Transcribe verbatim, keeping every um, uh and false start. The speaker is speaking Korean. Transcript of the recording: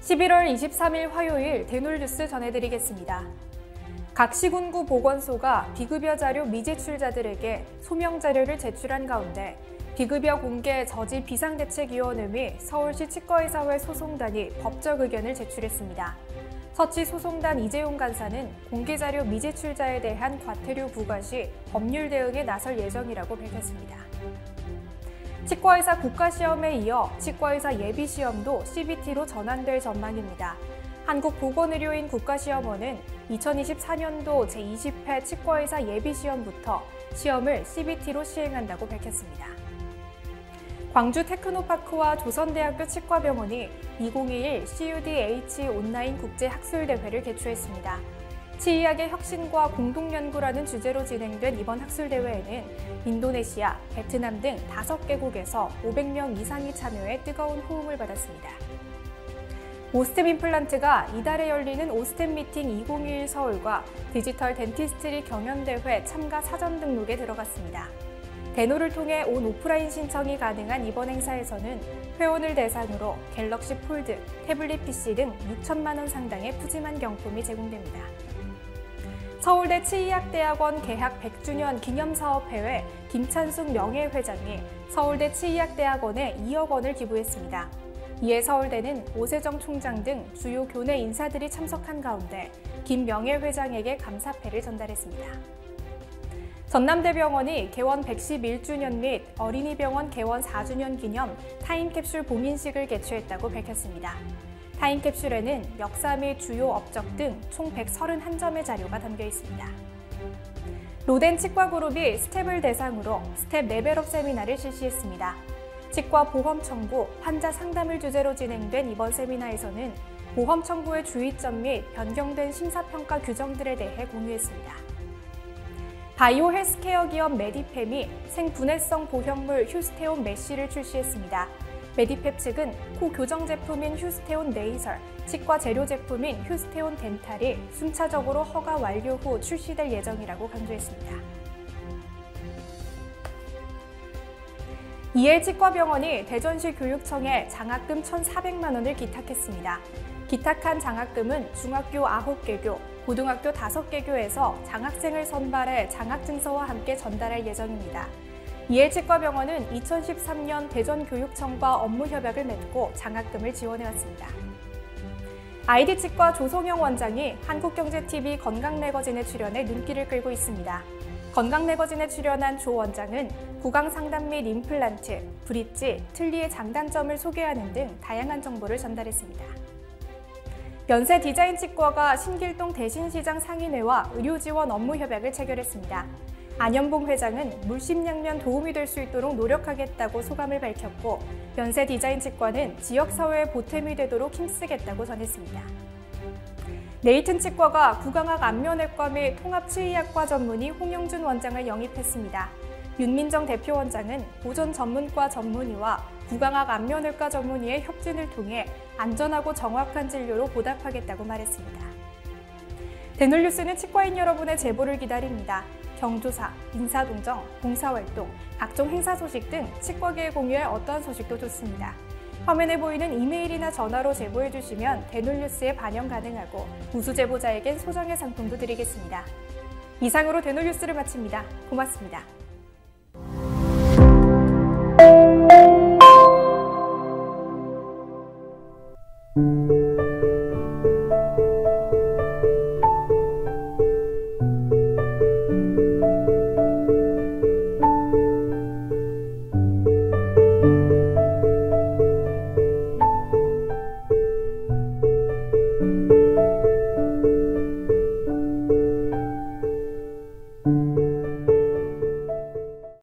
십일월 이십삼일 화요일 대놀뉴스 전해드리겠습니다. 각 시군구 보건소가 비급여 자료 미제출자들에게 소명 자료를 제출한 가운데 비급여 공개 저지 비상대책위원회 및 서울시 치과의사회 소송단이 법적 의견을 제출했습니다. 서치 소송단 이재용 간사는 공개 자료 미제출자에 대한 과태료 부과 시 법률 대응에 나설 예정이라고 밝혔습니다. 치과의사 국가시험에 이어 치과의사 예비시험도 씨비티로 전환될 전망입니다. 한국보건의료인 국가시험원은 이천이십사년도 제이십 회 치과의사 예비시험부터 시험을 씨비티로 시행한다고 밝혔습니다. 광주 테크노파크와 조선대학교 치과병원이 이천이십일 씨유디에이치 온라인 국제학술대회를 개최했습니다. 치의학의 혁신과 공동연구라는 주제로 진행된 이번 학술대회에는 인도네시아, 베트남 등 다섯 개국에서 오백 명 이상이 참여해 뜨거운 호응을 받았습니다. 오스템 임플란트가 이달에 열리는 오스템 미팅 이천이십일 서울과 디지털 덴티스트리 경연대회 참가 사전 등록에 들어갔습니다. 대노를 통해 온 오프라인 신청이 가능한 이번 행사에서는 회원을 대상으로 갤럭시 폴드, 태블릿 피씨 등 육천만 원 상당의 푸짐한 경품이 제공됩니다. 서울대 치의학대학원 개학 백 주년 기념사업회회 김찬숙 명예회장이 서울대 치의학대학원에 이억 원을 기부했습니다. 이에 서울대는 오세정 총장 등 주요 교내 인사들이 참석한 가운데 김 명예회장에게 감사패를 전달했습니다. 전남대병원이 개원 백십일 주년 및 어린이병원 개원 사 주년 기념 타임캡슐 봉인식을 개최했다고 밝혔습니다. 타임캡슐에는 역사 및 주요 업적 등 총 백삼십일 점의 자료가 담겨 있습니다. 로덴 치과그룹이 스텝을 대상으로 스텝 레벨업 세미나를 실시했습니다. 치과 보험 청구, 환자 상담을 주제로 진행된 이번 세미나에서는 보험 청구의 주의점 및 변경된 심사평가 규정들에 대해 공유했습니다. 바이오 헬스케어 기업 메디펩이 생분해성 보형물 휴스테온 메쉬를 출시했습니다. 메디펩 측은 코 교정 제품인 휴스테온 네이설, 치과 재료 제품인 휴스테온 덴탈이 순차적으로 허가 완료 후 출시될 예정이라고 강조했습니다. 이엘 치과병원이 대전시 교육청에 장학금 천사백만 원을 기탁했습니다. 기탁한 장학금은 중학교 아홉 개교, 고등학교 다섯 개교에서 장학생을 선발해 장학증서와 함께 전달할 예정입니다. 이엘 치과병원은 이천십삼년 대전교육청과 업무협약을 맺고 장학금을 지원해왔습니다. 아이디치과 조성영 원장이 한국경제티비 건강매거진에 출연해 눈길을 끌고 있습니다. 건강매거진에 출연한 조 원장은 구강상담 및 임플란트, 브릿지, 틀니의 장단점을 소개하는 등 다양한 정보를 전달했습니다. 연세디자인치과가 신길동 대신시장 상인회와 의료지원 업무협약을 체결했습니다. 안현봉 회장은 물심양면 도움이 될 수 있도록 노력하겠다고 소감을 밝혔고 연세디자인치과는 지역사회에 보탬이 되도록 힘쓰겠다고 전했습니다. 네이튼 치과가 구강학 안면외과 및 통합치의학과 전문의 홍영준 원장을 영입했습니다. 윤민정 대표 원장은 보존 전문과 전문의와 구강학 안면외과 전문의의 협진을 통해 안전하고 정확한 진료로 보답하겠다고 말했습니다. 대놀뉴스는 치과인 여러분의 제보를 기다립니다. 경조사, 인사동정, 봉사활동, 각종 행사 소식 등 치과계에 공유할 어떠한 소식도 좋습니다. 화면에 보이는 이메일이나 전화로 제보해 주시면 대놀뉴스에 반영 가능하고 우수 제보자에겐 소정의 상품도 드리겠습니다. 이상으로 대놀뉴스를 마칩니다. 고맙습니다.